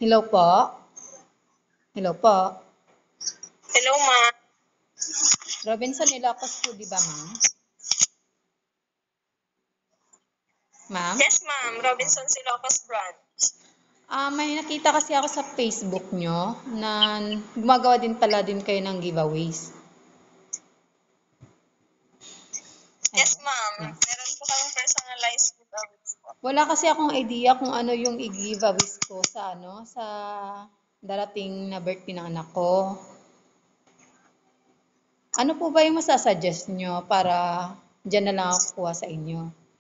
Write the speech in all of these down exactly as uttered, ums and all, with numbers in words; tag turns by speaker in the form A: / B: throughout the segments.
A: Hello po. Hello po.
B: Hello, ma'am.
A: Robinson Ilocos po, di ba, ma'am? Ma'am?
B: Yes, ma'am. Robinson Ilocos branch.
A: Ah, may nakita kasi ako sa Facebook nyo na gumagawa din pala din kayo ng giveaways.
B: Yes, ma'am.
A: Yes.
B: Meron po kami personalized giveaways po.
A: Wala kasi akong idea kung ano yung i-giveaways ko sa ano, sa darating na birthday ng anak ko. Ano po ba yung masasuggest nyo para dyan na lang ako kuha sa inyo?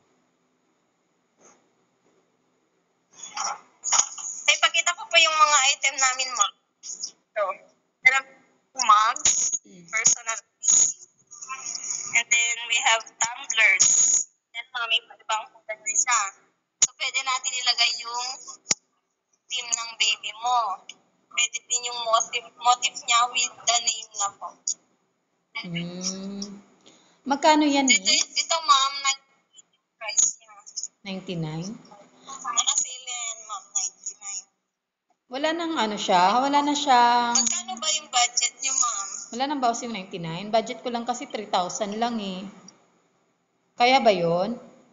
B: Ay, pakita ko po yung mga item namin, ma'am. So, meron po mugs, personal. And then, we have tumblers. Then, ma'am, may ibang kulay na siya. So, pwede natin ilagay yung theme ng baby mo. Pwede din yung motif, motif niya with the name na po.
A: Hmm. Magkano yan
B: Ito,
A: eh?
B: ito ma'am, nag-price niya.
A: ninety-nine?
B: Nakasale yan, ma'am, ninety-nine.
A: Wala nang ano siya, wala na siyang,
B: Magkano ba yung budget niyo, ma'am?
A: wala nang bawas yung ninety-nine. Budget ko lang kasi three thousand lang eh. Kaya ba yun?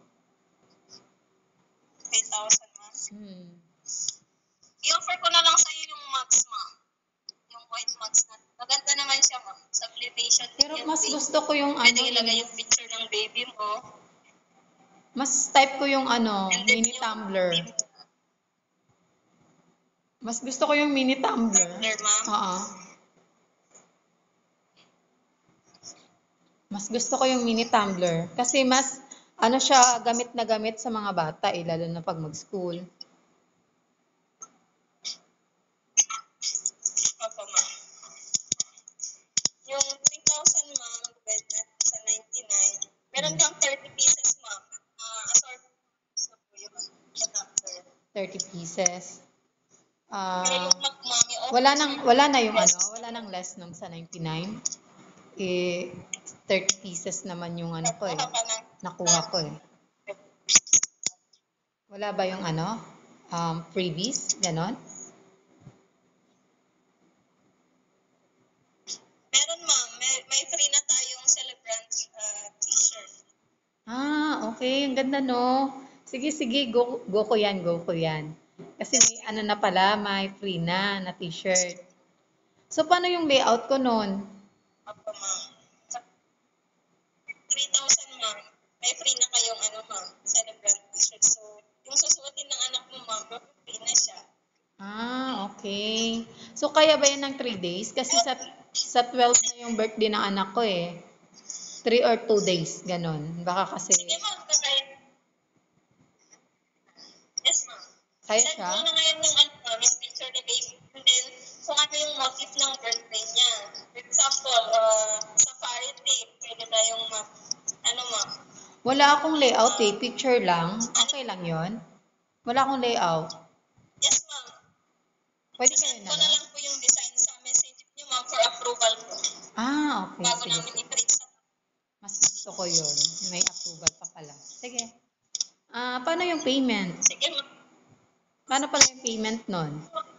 B: three thousand, ma'am.
A: Hmm.
B: I-offer ko na lang sa'yo yung mugs, ma'am. Yung white mugs na. Maganda naman siya, ma'am. Sublimation.
A: Pero mas gusto ko yung ano,
B: Pwede ilagay
A: yung,
B: yung picture ng baby mo.
A: mas type ko yung ano,
B: And then
A: mini
B: yung
A: tumbler.
B: theme
A: Mas gusto ko yung mini tumbler.
B: tumbler, ma'am.
A: Oo. Mas gusto ko yung mini tumbler. Kasi mas, ano siya, gamit na gamit sa mga bata eh, lalo na pag mag-school.
B: Opo, ma'am. Yung three thousand, ma'am, divide natin sa ninety-nine. Meron kang thirty pieces, ma'am. Uh, assortment na po yung tumbler.
A: thirty pieces. Ah,
B: Pero yung mag, ma'am, i-offer
A: wala nang,
B: sa'yo
A: wala na yung
B: less.
A: ano, wala nang less nung sa ninety-nine. Eh, thirty pieces naman yung ano ko eh.
B: Nakuha ka ng
A: Nakuha ko eh. Wala ba yung ano, um, freebies, ganon?
B: Meron, ma'am. May, may free na tayong celebrant uh, t-shirt.
A: Ah, okay. Ang ganda, no? Sige, sige. Go, go ko yan, go ko yan. Kasi may ano na pala, may free na na t-shirt. So, paano yung layout ko nun?
B: Opo, ma'am. three thousand, ma'am. May free na kayong ano, ma'am, celebrant t-shirt. So, yung susuotin ng anak mo, ma'am, free na siya.
A: Ah, okay. So, kaya ba yan ng three days? Kasi sa, sa twelve na yung birthday ng anak ko eh. three or two days, ganon. Baka kasi,
B: Sige, ma'am. Kakaya. Yes, ma'am.
A: kaya
B: Send
A: siya?
B: mo na ngayon ng ano, ma'am, yung picture ni baby. And then, kung ano yung motif ng birthday niya. For example, uh, safari theme. Pwede na yung, ma'am, ano, ma'am.
A: Wala akong layout eh. Picture lang. Okay lang yon. Wala akong layout.
B: Yes, ma'am.
A: Pwede kayo
B: Send
A: na
B: ko
A: ba?
B: na lang po yung design sa message niyo, ma'am, for approval po.
A: Ah, okay.
B: Bago
A: Sige.
B: namin i-print sa
A: Mas gusto ko yun. May approval pa pala. Sige. Ah, paano yung payment?
B: Sige, ma'am.
A: Paano pala yung payment nun?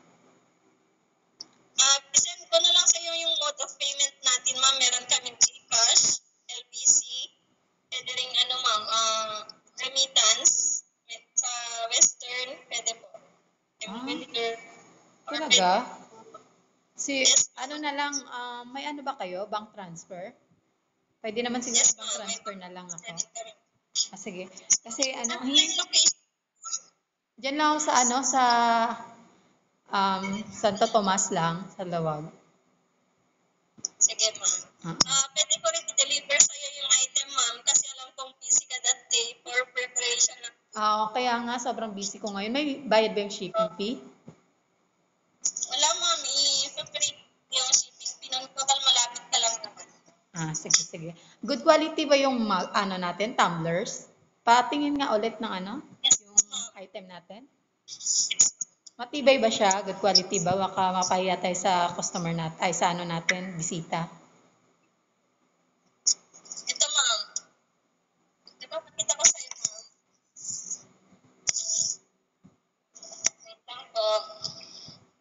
B: Uh, send ko na lang sa iyo yung mode of payment natin, ma'am. Meron kaming GCash, L B C, pwede rin ano, ma'am, uh, remittance, sa Western, pwede po.
A: Ah,
B: Everywhere. Or
A: talaga?
B: pwede-
A: Si,
B: Yes,
A: ano na lang, ah, may ano ba kayo? Bank transfer? Pwede naman siguro
B: yes,
A: bank
B: ma'am. May
A: transfer na lang ako.
B: pwede kami.
A: Ah, sige. Kasi ano,
B: Ano
A: hin-
B: yung location?
A: dyan lang ako sa ano, sa um, Santo Tomas lang, sa Lawag.
B: Sige, ma'am.
A: Ah.
B: Uh, pwede ko rin i-deliver sa iyo yung item, ma'am, kasi alam kong busy ka that day for preparation ng
A: Ah, kaya nga, sobrang busy ko ngayon. May bayad ba yung shipping fee?
B: wala, ma'am. I-prepare yung shipping. Pinuntotal malapit ka lang naman.
A: Ah, sige, sige. Good quality ba yung ma- ano natin, tumblers? Patingin nga ulit ng ano,
B: Yes,
A: yung
B: ma'am.
A: item natin. Matibay ba siya? Good quality ba? Baka mapahiya tayo sa customer natin, ay sa ano natin, bisita.
B: Ito, ma'am. Di ba, pakita ko sa'yo, ma'am. Wait lang po.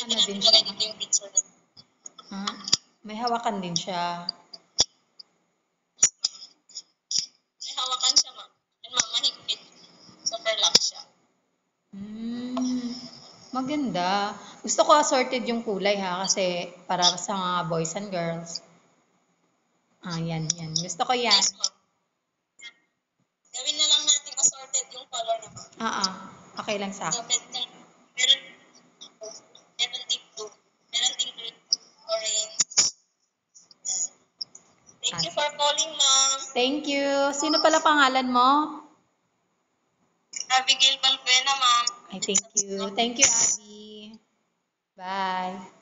A: ano
B: natin
A: din siya.
B: ilagay dito yung picture.
A: Ah, may hawakan din siya.
B: May hawakan siya, ma'am. And ma'am, mahigpit. Super lock siya.
A: Hmm, maganda. Gusto ko assorted yung kulay ha, kasi para sa mga boys and girls. Ah, yan, yan. Gusto ko yan.
B: Yes, ma'am. Gawin na lang natin assorted yung color na ma'am.
A: Ah, ah. Okay lang sa
B: So,
A: akin.
B: meron, meron, meron ding blue. Meron ding green, orange. Yan. Thank
A: Ah,
B: you for calling, ma'am.
A: thank you. Sino pala pangalan mo?
B: Abigail Balbuena, ma'am.
A: Ay, thank you. Thank you, Abby. Bye.